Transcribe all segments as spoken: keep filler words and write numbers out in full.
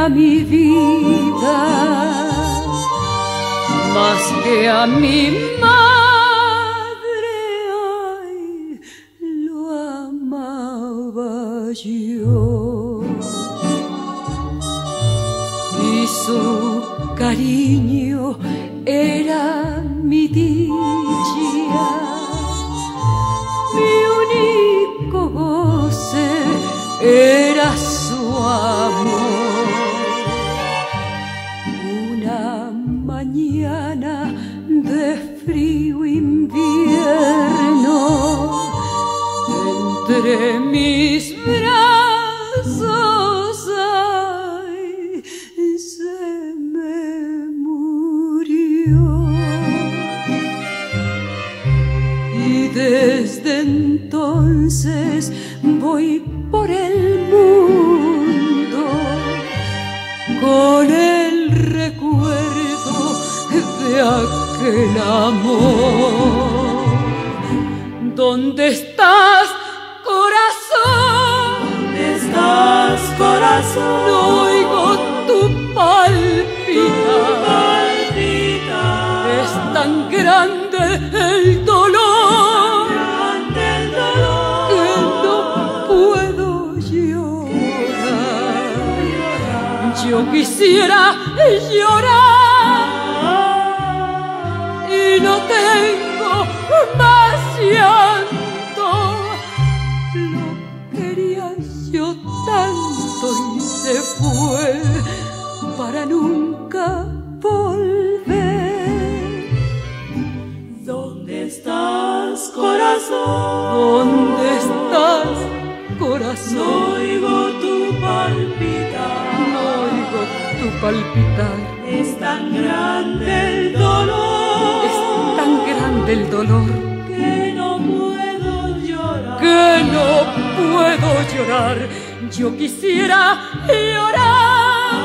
mi vida, más que a mi madre, ay, lo amaba yo. Y su cariño era mi dicha, mi único goce era su amor. Una mañana de frío invierno, entre mis brazos, ay, se me murió. Y desde entonces voy por el mundo con el recuerdo de aquel amor. ¿Dónde estás, corazón? ¿Dónde estás, corazón? No oigo tu palpitar. Tu palpitar. Es tan grande el dolor, grande el dolor, que no puedo llorar. Yo quisiera llorar y no tengo más llanto. Lo quería yo tanto y se fue para nunca volver. ¿Dónde estás, corazón? ¿Dónde estás, corazón? No oigo tu palpitar. No oigo tu palpitar. Es tan grande el dolor, Es tan grande el dolor, que no puedo llorar, que no puedo llorar. Yo quisiera llorar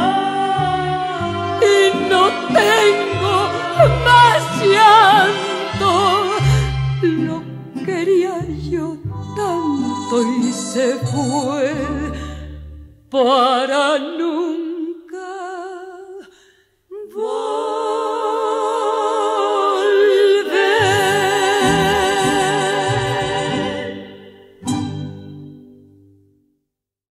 y no tengo más llanto. Lo quería yo tanto y se fue para